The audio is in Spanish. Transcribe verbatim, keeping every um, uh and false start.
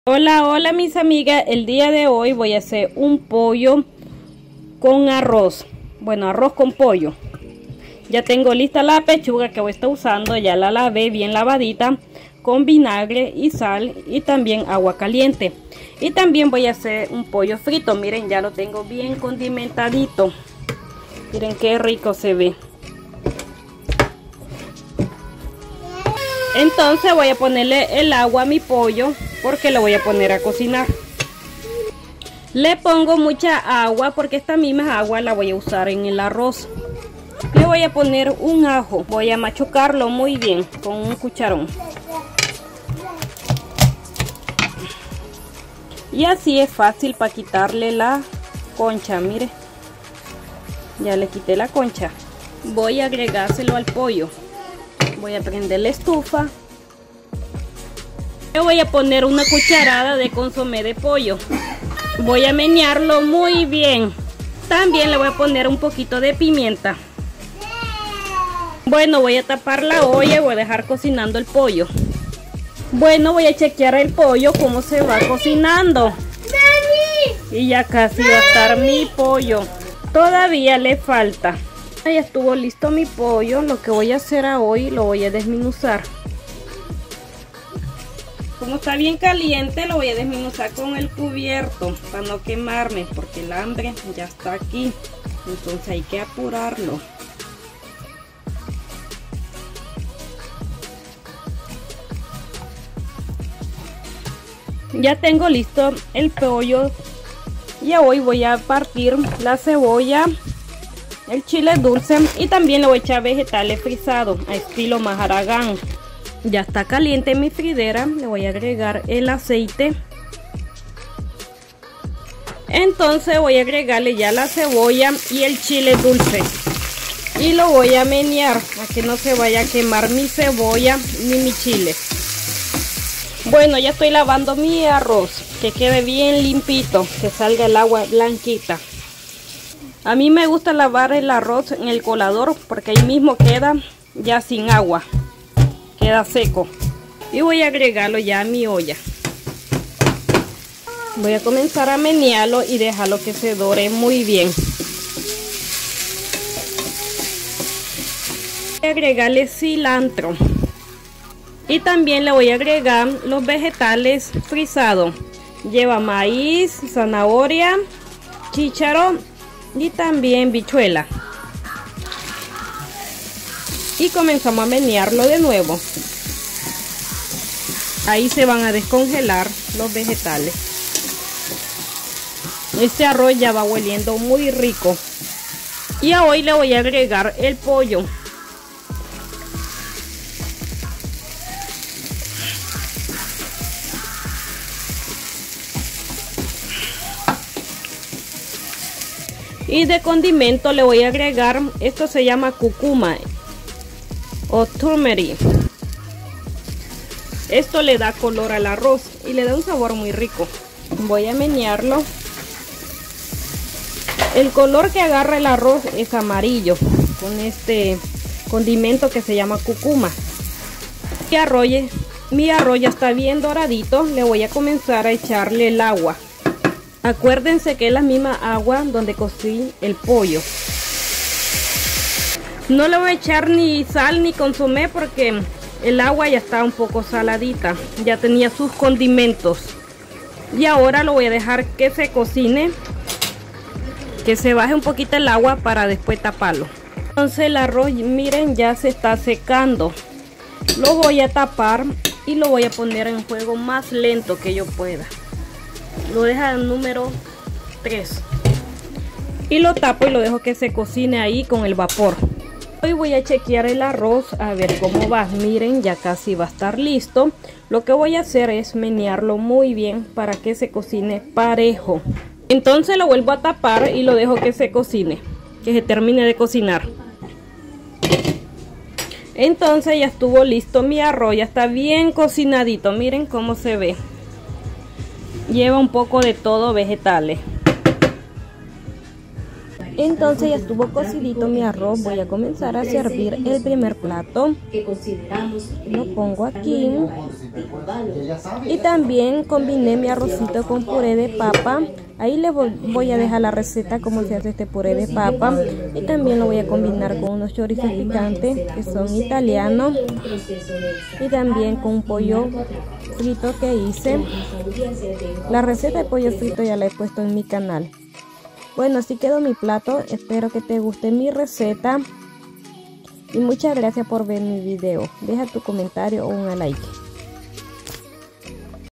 Hola, hola mis amigas, el día de hoy voy a hacer un pollo con arroz, bueno, arroz con pollo. Ya tengo lista la pechuga que voy a estar usando, ya la lavé bien lavadita con vinagre y sal y también agua caliente. Y también voy a hacer un pollo frito, miren, ya lo tengo bien condimentadito. Miren qué rico se ve. Entonces voy a ponerle el agua a mi pollo porque lo voy a poner a cocinar. Le pongo mucha agua porque esta misma agua la voy a usar en el arroz. Le voy a poner un ajo, voy a machucarlo muy bien con un cucharón. Y así es fácil para quitarle la concha, mire. Ya le quité la concha. Voy a agregárselo al pollo. Voy a prender la estufa. Le voy a poner una cucharada de consomé de pollo. Voy a menearlo muy bien. También le voy a poner un poquito de pimienta. Bueno, voy a tapar la olla y voy a dejar cocinando el pollo. Bueno, voy a chequear el pollo cómo se va cocinando. Y ya casi va a estar mi pollo. Todavía le falta. Ya estuvo listo mi pollo. Lo que voy a hacer hoy lo voy a desmenuzar. Como está bien caliente, lo voy a desmenuzar con el cubierto para no quemarme, porque el hambre ya está aquí. Entonces hay que apurarlo. Ya tengo listo el pollo. Y hoy voy a partir la cebolla, el chile dulce y también le voy a echar vegetales frisados a estilo maharagán. Ya está caliente mi fridera, le voy a agregar el aceite. Entonces voy a agregarle ya la cebolla y el chile dulce. Y lo voy a menear para que no se vaya a quemar mi cebolla ni mi chile. Bueno, ya estoy lavando mi arroz, que quede bien limpito, que salga el agua blanquita. A mí me gusta lavar el arroz en el colador porque ahí mismo queda ya sin agua, queda seco. Y voy a agregarlo ya a mi olla. Voy a comenzar a menearlo y dejarlo que se dore muy bien. Voy a agregarle cilantro. Y también le voy a agregar los vegetales frisados. Lleva maíz, zanahoria, chícharo y también bichuela. Y comenzamos a menearlo de nuevo. Ahí se van a descongelar los vegetales. Este arroz ya va hueliendo muy rico. Y a hoy le voy a agregar el pollo. Y de condimento le voy a agregar, esto se llama cúrcuma o turmeric. Esto le da color al arroz y le da un sabor muy rico. Voy a menearlo. El color que agarra el arroz es amarillo con este condimento que se llama cúrcuma. Mi arroz, mi arroz ya está bien doradito. Le voy a comenzar a echarle el agua. Acuérdense que es la misma agua donde cocí el pollo. No le voy a echar ni sal ni consomé porque el agua ya está un poco saladita. Ya tenía sus condimentos. Y ahora lo voy a dejar que se cocine. Que se baje un poquito el agua para después taparlo. Entonces el arroz, miren, ya se está secando. Lo voy a tapar y lo voy a poner en fuego más lento que yo pueda. Lo deja en número tres. Y lo tapo y lo dejo que se cocine ahí con el vapor. Hoy voy a chequear el arroz a ver cómo va. Miren, ya casi va a estar listo. Lo que voy a hacer es menearlo muy bien para que se cocine parejo. Entonces lo vuelvo a tapar y lo dejo que se cocine, que se termine de cocinar. Entonces ya estuvo listo mi arroz, ya está bien cocinadito. Miren cómo se ve. Lleva un poco de todo vegetales. Entonces ya estuvo cocidito mi arroz. Voy a comenzar a servir el primer plato. Lo pongo aquí. Y también combiné mi arrocito con puré de papa. Ahí le voy a dejar la receta cómo se hace este puré de papa. Y también lo voy a combinar con unos chorizos picantes que son italianos. Y también con un pollo frito que hice. La receta de pollo frito ya la he puesto en mi canal. Bueno, así quedó mi plato. Espero que te guste mi receta. Y muchas gracias por ver mi video. Deja tu comentario o un like.